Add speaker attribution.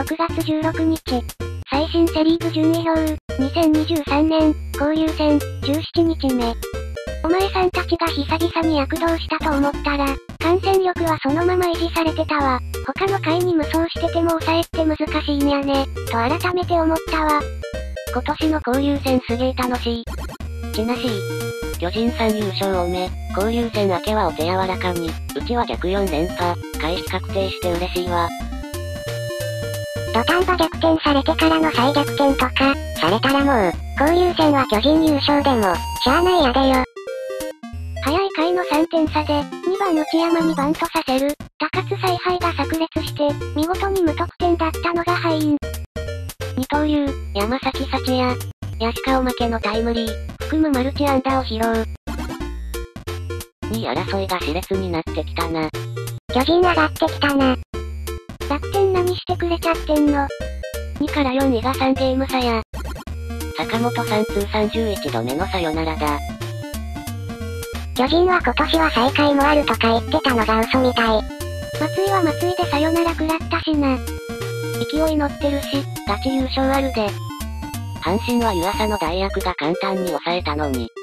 Speaker 1: 6月16日。最新セリーグ順位表、2023年、交流戦、17日目。お前さんたちが久々に躍動したと思ったら、感染力はそのまま維持されてたわ。他の回に無双してても抑えって難しいんやね、と改めて思ったわ。
Speaker 2: 今年の交流戦すげー楽しい。ちなしい。巨人さん優勝おめ、交流戦明けはお手柔らかに、うちは逆4連覇、回避確定して嬉しいわ。
Speaker 1: 土壇場逆転されてからの再逆転とか、されたらもう、交流戦は巨人優勝でも、しゃあないやでよ。早い回の3点差で、2番内山にバントさせる、高津采配が炸裂して、見事に無得点だったのが敗因。
Speaker 2: 二刀流、山崎幸也、安川負けのタイムリー、含むマルチ安打を披露。2位争いが熾烈になってきたな。
Speaker 1: 巨人上がってきたな。楽天何してくれちゃってんの。
Speaker 2: 2から4位が3ゲーム差や。坂本さん通算11度目のサヨナラだ。
Speaker 1: 巨人は今年は最下位もあるとか言ってたのが嘘みたい。松井は松井でサヨナラ食らったしな。
Speaker 2: 勢い乗ってるし、ガチ優勝あるで。阪神は湯浅の代役が簡単に抑えたのに、